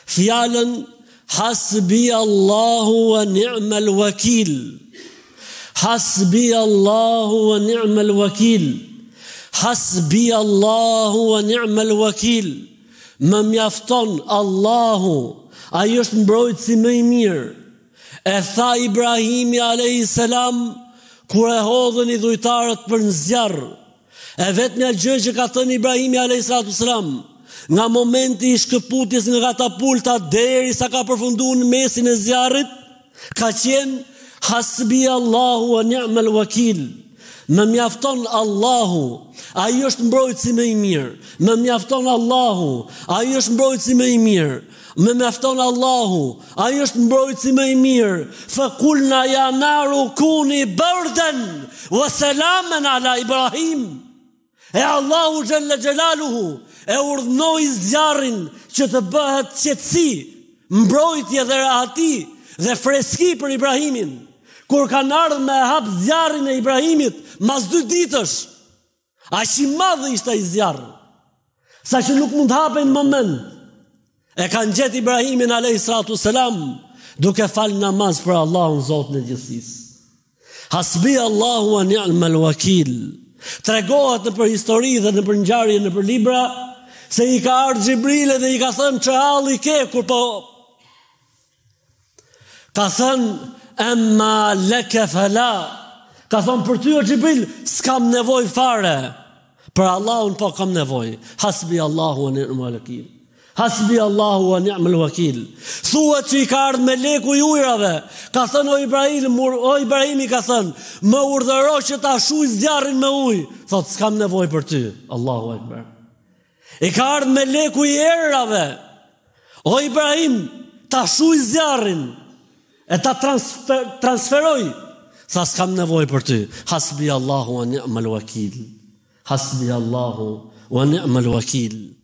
fjalën hasbi Allahu wa ni'mal wakil. Hasbi Allahu wa ni'mal wakil. Hasbi Allahu wa ni'mal wakil. Më mjafton Allahu, ai është mbrojtësi më i mirë. E tha Ibrahimi alayhis salam kur e hodhën i dhujtarët për në zjarr. E vetmja gjë që ka thënë Ibrahimi alayhis salam, nga momenti i shkëputjes nga katapulta derisa ka përfunduar në mesin e zjarrit, ka qenë hasbi Allahu wa ni'mal wakil. Më mjafton Allahu, ai është mbrojtësi më i mirë. Më mjafton Allahu, ai është mbrojtësi më i mirë. Më mjafton Allahu, ai është mbrojtësi më i mirë. Fa qulna ya naru kuni bardan wa salaman ala Ibrahim. E Allahu xhalla xhelaluhu e urdhnoi zjarrin që të bëhet qetësi, mbrojtje dhe rahati dhe freski për Ibrahimin. Kur kanë ardhur me hap zjarrin e Ibrahimit, mas 2 ditësh, aq i madh ishte ai zjarr, sa që nuk mund hapen në moment. E kanë gjetë Ibrahimin alayhis salam duke fal namaz për Allahun Zotin e gjithësisë. Hasbi Allahu wa ni'mal wakil. Tregohet në për histori dhe në për ngjarje në për libra se i ka ardhur Xhibril dhe i ka thënë çhalli ke kur po ka thënë amma laka fala. Ka thonë për ty o Xhibril, s'kam nevojë fare. Për Allahun po kam nevojë. Hasbi Allahu wa ni'mal wakil. Hasbi Allahu wa ni'mal wakil. Thuhet që i ka ardhur meleku i ujrave. Ka thënë o Ibrahimi ka thënë, më urdhëro që ta shuj zjarrin me ujë. Thotë s'kam nevojë për ty. Allahu akbar. I ka ardhur meleku i errave. O Ibrahim, ta shuj zjarrin. E ta transferoj. Sa s'kam nevojë për ty. Hasbi Allahu wa ni'mal wakil. Hasbi Allahu wa ni'mal wakil.